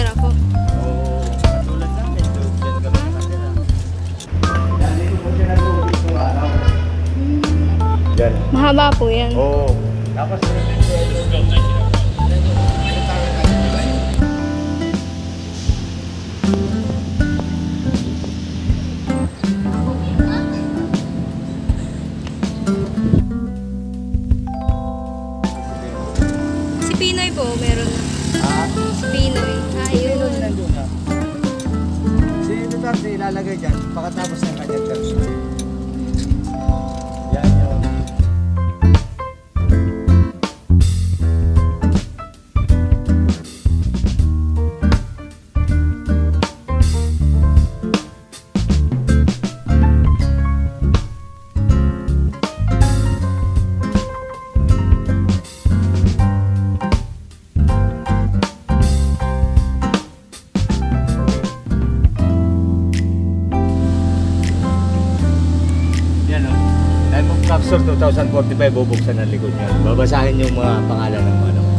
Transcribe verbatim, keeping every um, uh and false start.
nakatira po. Oo, katulad namin. Doon kami nakatira. Dito po siya natubig ng araw. Yan. Mahaba po yan. Oo. Tapos, Si Pinoy po, meron na. ah, Si Pinoy. Ah, yun. yun nandun ha. Si Duterte ilalagay dyan, pagkatapos ng kanyang term. Yan yun. Yan o. Time of capture two thousand forty-five, bubuksan ang likod niyan. Babasahin yung mga pangalan ng ano.